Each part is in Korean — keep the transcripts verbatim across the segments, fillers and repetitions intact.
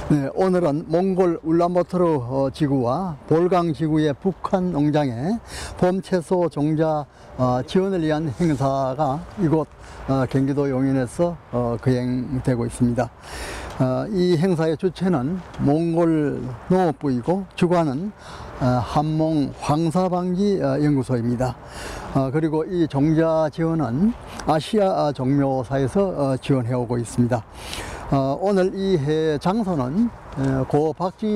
네, 오늘은 몽골 울란바토르 지구와 볼강 지구의 북한 농장에 봄채소 종자 지원을 위한 행사가 이곳 경기도 용인에서 거행되고 있습니다. 이 행사의 주체는 몽골 농업부이고 주관은 한몽 황사방지 연구소입니다. 그리고 이 종자 지원은 아시아 종묘사에서 지원해오고 있습니다. 어, 오늘 이 해 장소는 고 박정희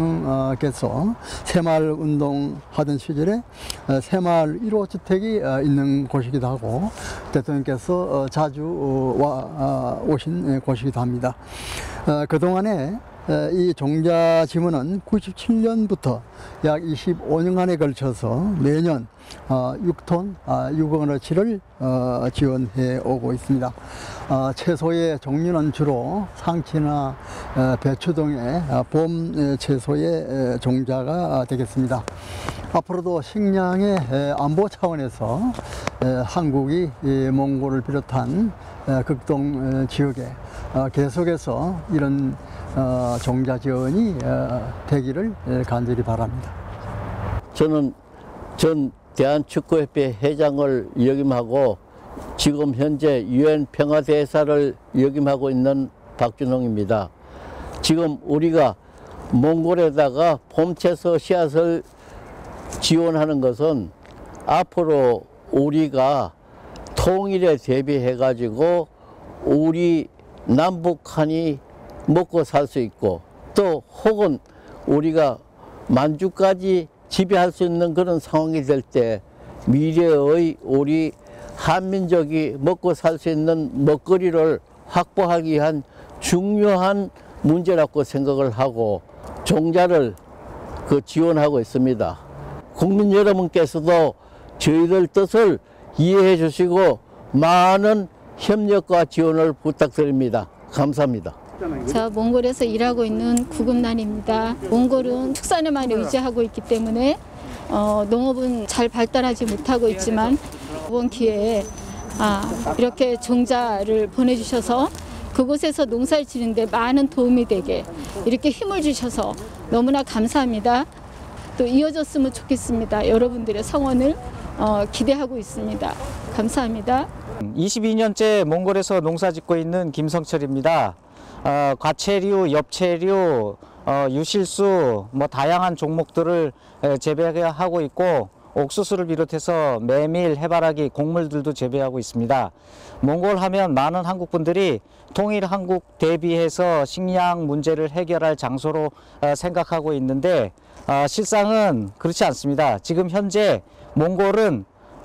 대통령께서 새마을운동 하던 시절에 새마을 일 호 주택이 있는 곳이기도 하고 대통령께서 자주 와 오신 곳이기도 합니다. 그동안에 이 종자 지원은 구십칠 년부터 약 이십오 년간에 걸쳐서 매년 육 톤 육억 원어치를 지원해 오고 있습니다. 채소의 종류는 주로 상치나 배추 등의 봄 채소의 종자가 되겠습니다. 앞으로도 식량의 안보 차원에서 한국이 몽골을 비롯한 극동 지역에 계속해서 이런 종자 지원이 되기를 간절히 바랍니다. 저는 전 대한축구협회 회장을 역임하고 지금 현재 유엔 평화대사를 역임하고 있는 박준홍입니다. 지금 우리가 몽골에다가 봄채소 씨앗을 지원하는 것은 앞으로 우리가 통일에 대비해 가지고 우리 남북한이 먹고 살 수 있고 또 혹은 우리가 만주까지 지배할 수 있는 그런 상황이 될 때 미래의 우리 한민족이 먹고 살 수 있는 먹거리를 확보하기 위한 중요한 문제라고 생각을 하고 종자를 그 지원하고 있습니다. 국민 여러분께서도 저희들 뜻을 이해해 주시고 많은 협력과 지원을 부탁드립니다. 감사합니다. 자, 몽골에서 일하고 있는 구금난입니다. 몽골은 축산에만 의지하고 있기 때문에 어, 농업은 잘 발달하지 못하고 있지만 이번 기회에 아, 이렇게 종자를 보내주셔서 그곳에서 농사를 지는데 많은 도움이 되게 이렇게 힘을 주셔서 너무나 감사합니다. 또 이어졌으면 좋겠습니다. 여러분들의 성원을 어, 기대하고 있습니다. 감사합니다. 이십이 년째 몽골에서 농사 짓고 있는 김성철입니다. 어, 과채류, 엽채류, 어, 유실수, 뭐 다양한 종목들을 재배하고 있고 옥수수를 비롯해서 메밀, 해바라기, 곡물들도 재배하고 있습니다. 몽골 하면 많은 한국 분들이 통일 한국 대비해서 식량 문제를 해결할 장소로 어, 생각하고 있는데 어, 실상은 그렇지 않습니다. 지금 현재 몽골은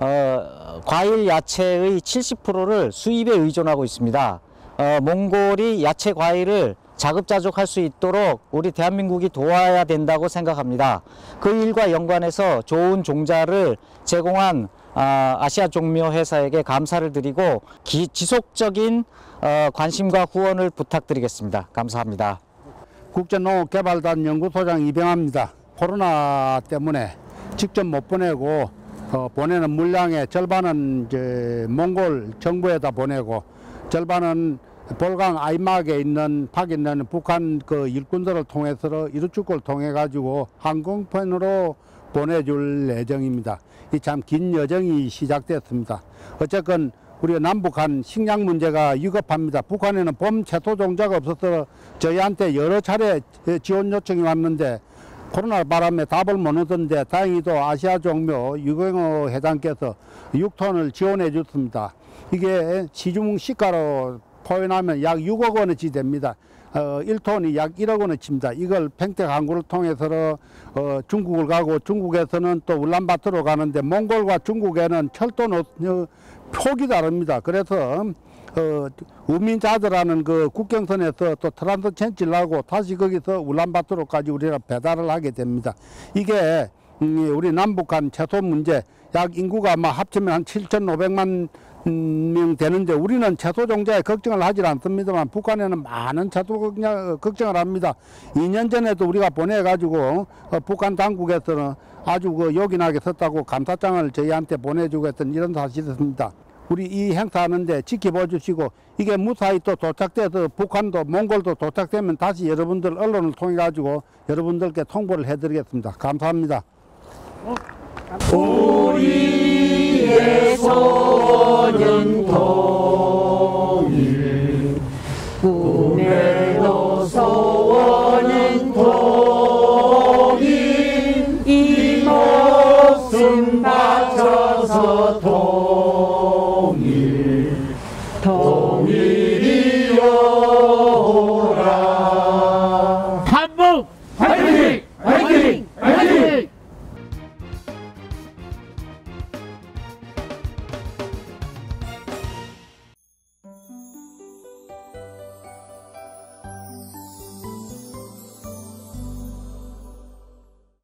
어, 과일, 야채의 칠십 퍼센트를 수입에 의존하고 있습니다. 어, 몽골이 야채, 과일을 자급자족할 수 있도록 우리 대한민국이 도와야 된다고 생각합니다. 그 일과 연관해서 좋은 종자를 제공한 아, 아시아 종묘 회사에게 감사를 드리고 기, 지속적인 어, 관심과 후원을 부탁드리겠습니다. 감사합니다. 국제농업개발단 연구소장 이병합니다. 코로나 때문에 직접 못 보내고 어, 보내는 물량의 절반은 이제 몽골 정부에다 보내고 절반은 볼강 아이막에 있는 박 있는 북한 그 일꾼들을 통해서 이루축구를 통해 가지고 항공편으로 보내줄 예정입니다. 이 참 긴 여정이 시작됐습니다. 어쨌건 우리가 남북한 식량 문제가 위급합니다. 북한에는 봄 채소 종자가 없어서 저희한테 여러 차례 지원 요청이 왔는데 코로나 바람에 답을 못 얻었는데 다행히도 아시아 종묘 유경호 회장께서 육 톤을 지원해 줬습니다. 이게 시중 시가로 표현하면 약 육억 원어치 됩니다. 어, 일 톤이 약 일억 원어치입니다. 이걸 팽택 항구를 통해서 어, 중국을 가고 중국에서는 또 울란바토르로 가는데 몽골과 중국에는 철도 노, 어, 폭이 다릅니다. 그래서 어, 우민자드라는 그 국경선에서 또 트란스 천지를 하고 다시 거기서 울란바토르까지 우리가 배달을 하게 됩니다. 이게 음, 우리 남북한 채소 문제 약 인구가 아마 합치면 한 칠천오백만 명 되는데 우리는 채소 종자에 걱정을 하지 않습니다만 북한에는 많은 채소 걱정을 합니다. 이 년 전에도 우리가 보내가지고 어, 북한 당국에서는 아주 그 요긴하게 썼다고 감사장을 저희한테 보내주고 했던 이런 사실이 있습니다. 우리 이 행사하는데 지켜봐 주시고 이게 무사히 또 도착돼서 북한도 몽골도 도착되면 다시 여러분들 언론을 통해 가지고 여러분들께 통보를 해드리겠습니다. 감사합니다. 우리의 소년 통일 꿈에도 소원은 통일 이 목숨 바쳐서 통일 통